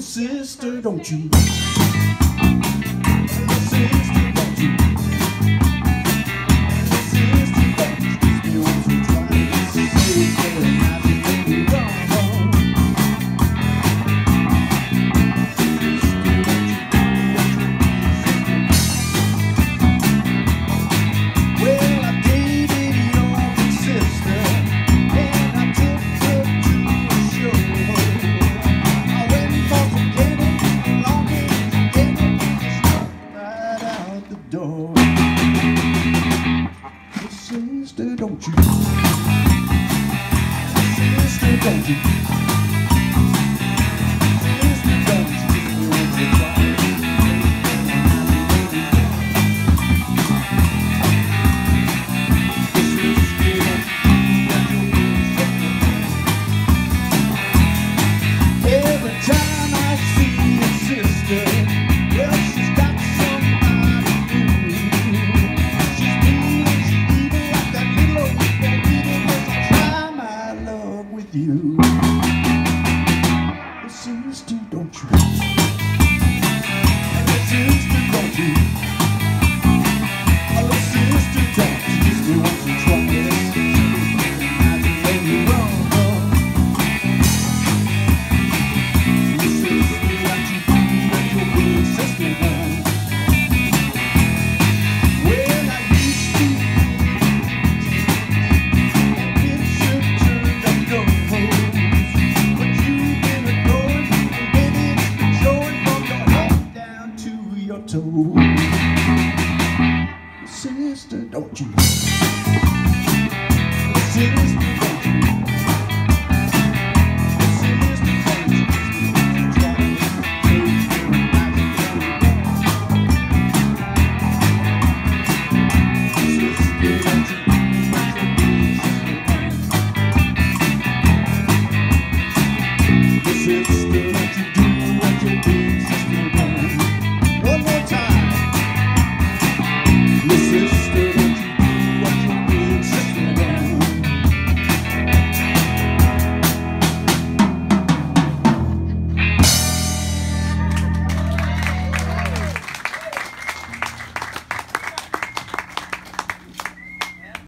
sister, don't you? Sister, don't you? Sister, don't you? Just be once or twice. Sister, not to make me wrong. Well, I dated your big sister, and I took her to a show. I went for spaghetti, longing to get it, struck right out the door. Sister, don't you? Sister, don't you? Sister, don't you?